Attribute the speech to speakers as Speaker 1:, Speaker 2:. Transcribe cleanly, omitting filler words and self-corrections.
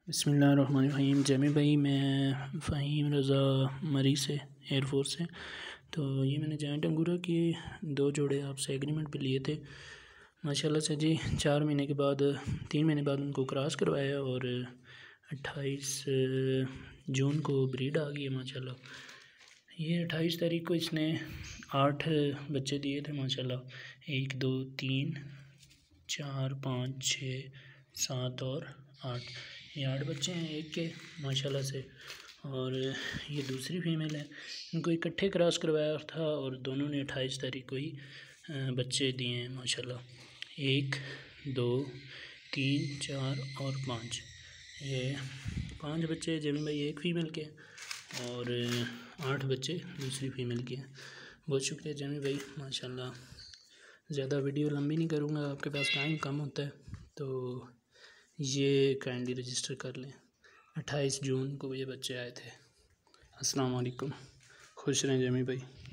Speaker 1: بسم اللہ الرحمن الرحیم۔ جمی بھائی، میں فہیم رضا مری سے ایئر فورس سے، تو یہ میں نے جوائنٹ انگورا کے 2 جوڑے آپ سے ایگریمنٹ پہ لیے تھے ماشاءاللہ سے جی۔ 3 مہینے بعد ان کو کراس کروایا اور 28 جون کو بریڈ آ گئی ہے ماشاءاللہ۔ یہ 28 تاریخ کو اس نے 8 بچے دیے تھے ماشاءاللہ، 1 2 3 4 5 6 7 اور 8۔ یہ 8 بچے ہیں ایک کے ماشاءاللہ سے، اور یہ دوسری فیمیل ہے۔ ان کو اکٹھے کراس کروایا تھا اور دونوں نے 28 تاریخ کو ہی بچے دیے ہیں ماشاءاللہ۔ 1 2 3 4 اور 5، یہ 5 بچے جمی بھائی ایک فیمیل کے اور 8 بچے دوسری فیمیل کے ہیں۔ بہت شکریہ جمی بھائی ماشاءاللہ۔ زیادہ ویڈیو لمبی نہیں کروں گا، آپ کے پاس ٹائم کم ہوتا ہے، تو یہ کائنڈلی رجسٹر کر لیں۔ 28 جون کو یہ بچے آئے تھے۔ السلام علیکم، خوش رہیں جمی بھائی۔